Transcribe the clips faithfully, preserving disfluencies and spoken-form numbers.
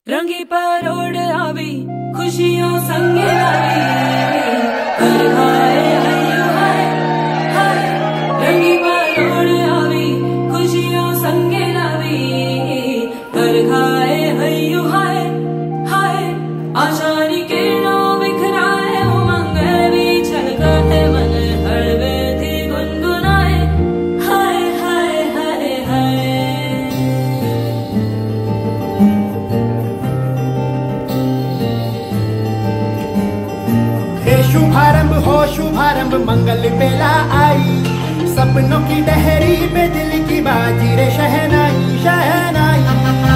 रंगी परोड़ आवी खुशियों संगे लावी हर हाय हयो हाय हाय रंगी परोड़ आवी खुशियों संगे लावी हर हाय हयो हाय हाय आशानी किरणों बिखराए उमंग भी छलकाते मन हड़वे थी गुनगुनाए हाय हाय हाय हाय। शुभारंभ हो शुभारंभ मंगल बेला आई सपनों की डहरी पे दिल की बाजी रे शहनाई शहनाई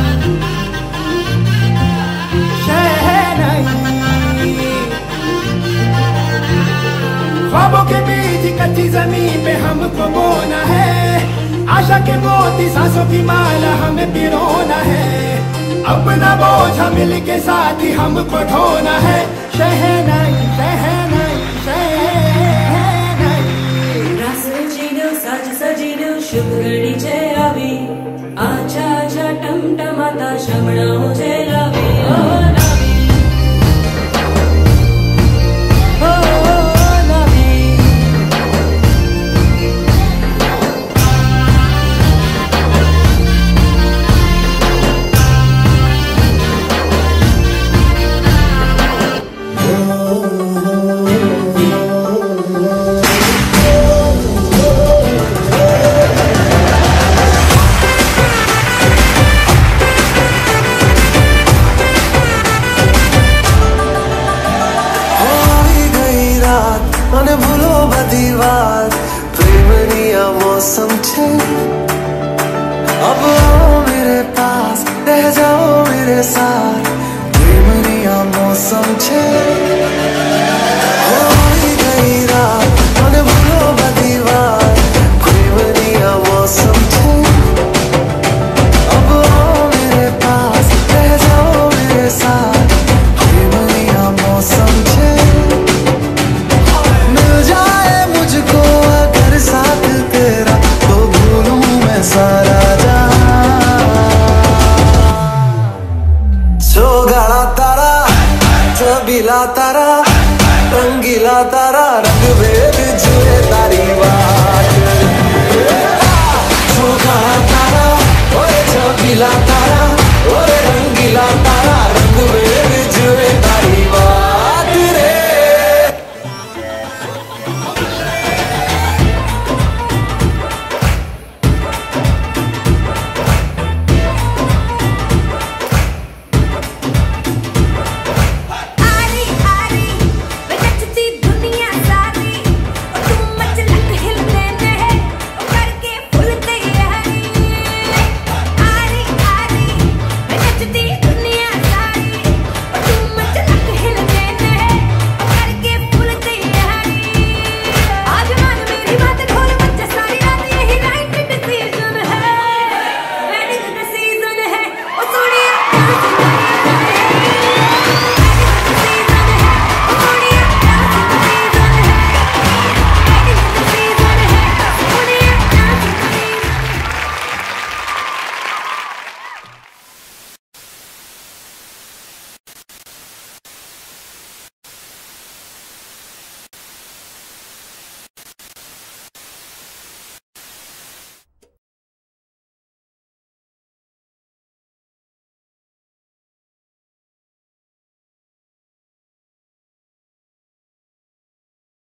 शहनाई ख्वाबों के बीच कच्ची जमीन पे हमको बोना है आशा के मोती सांसों की माला हमें पिरोना है अपना बोझ मिल के साथ ही हमको ढोना है शहनाई शहनाई शहनाई। रास रचीनो साज सजीनो शुभ घड़ी छे आवी आछा आछा टमटमाता शमणाओ छे लावी ओ लावी ओ लावी। મને ભૂલો બધી વાત પ્રેમની આ મૌસમ છે अब आओ मेरे पास रह जाओ मेरे साथ प्रेमनी आ मौसम छे।